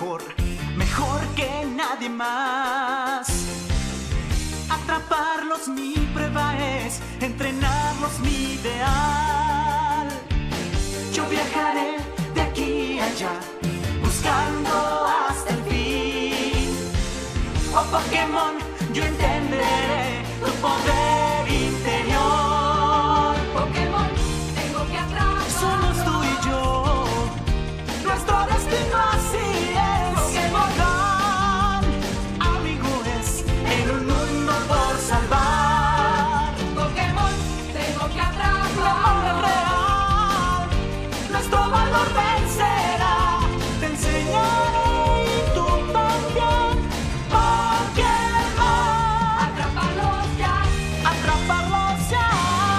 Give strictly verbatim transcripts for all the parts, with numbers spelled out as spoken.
mejor, mejor que nadie más. Atraparlos mi prueba es, entrenarlos mi ideal. Yo viajaré de aquí a allá, buscando hasta el fin. Oh Pokémon, yo entenderé tu poder interior. Pokémon, tengo que atrapar. Somos tú y yo, nuestro destino así es. Pokémon, Gran amigo es, en un mundo por salvar. Pokémon, tengo que La atrapar. obra real, nuestro valor vencerá. Te enseñaré y tú también. Pokémon, Atraparlos ya. atraparlos ya.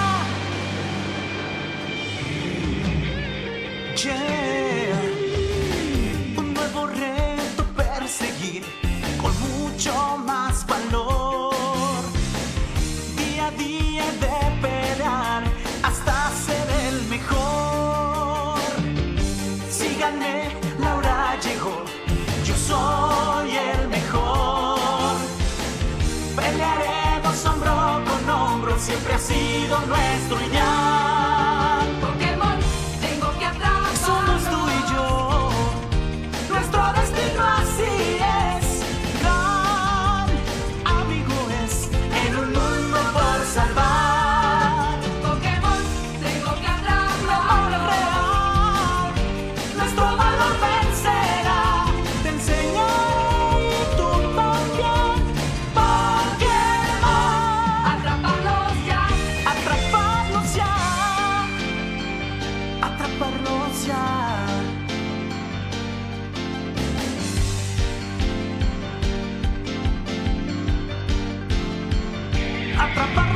Yeah. Un nuevo reto perseguir con mucho más valor. Día a día de pelear hasta ser el mejor. Si gané, Laura llegó. Yo soy el mejor. Pelearemos hombro con hombro, siempre ha sido nuestro ideal. Pokémon, tengo que atrapar. Somos tú y yo, nuestro destino así es. Gran amigo es, en un mundo por salvar. Pokémon, tengo que La obra atrapar. real, nuestro valor vencerá. Te enseñaré y tú también. Pokémon, Atraparlos ya. atraparlos ya, atraparlos ya. Atraparlos